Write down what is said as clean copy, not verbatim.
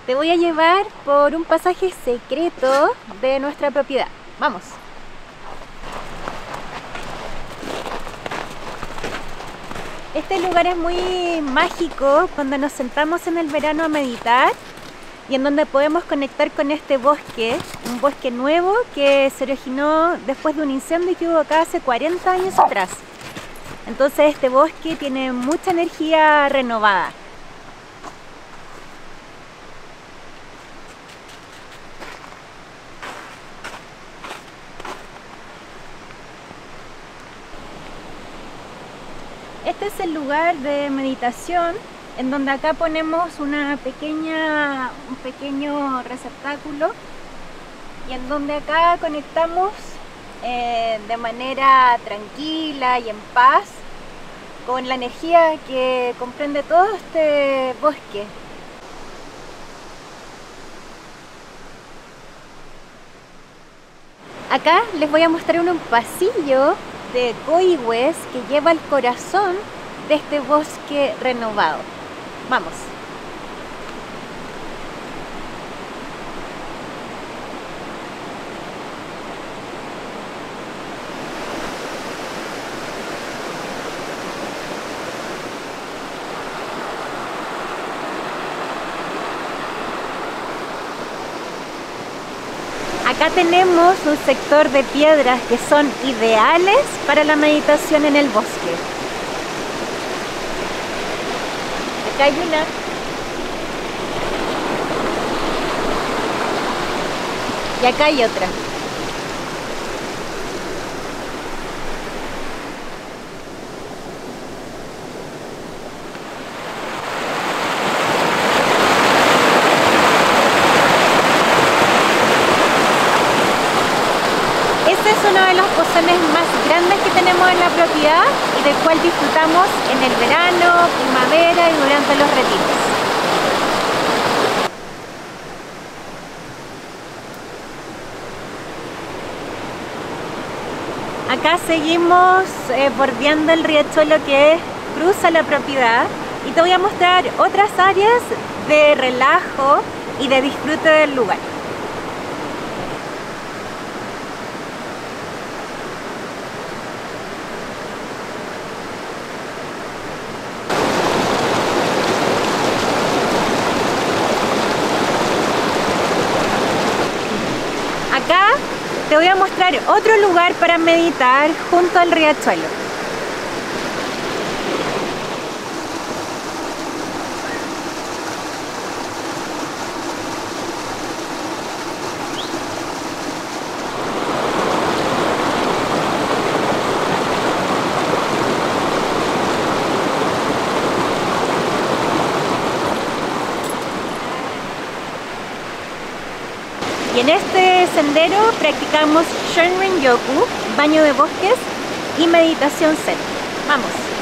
Te voy a llevar por un pasaje secreto de nuestra propiedad. Vamos. Este lugar es muy mágico cuando nos sentamos en el verano a meditar y en donde podemos conectar con este bosque, un bosque nuevo que se originó después de un incendio que hubo acá hace 40 años atrás. Entonces este bosque tiene mucha energía renovada. Este es el lugar de meditación en donde acá ponemos un pequeño receptáculo y en donde acá conectamos de manera tranquila y en paz con la energía que comprende todo este bosque. Acá les voy a mostrar un pasillo de coigües que lleva al corazón de este bosque renovado. Vamos. Acá tenemos un sector de piedras que son ideales para la meditación en el bosque. Acá hay una. Y acá hay otra. Este es uno de los pozones más grandes que tenemos en la propiedad y del cual disfrutamos en el verano, primavera y durante los retiros. Acá seguimos bordeando el riachuelo que cruza la propiedad y te voy a mostrar otras áreas de relajo y de disfrute del lugar. Acá te voy a mostrar otro lugar para meditar junto al riachuelo. Y en este sendero practicamos Shinrin-yoku, baño de bosques y meditación zen. Vamos.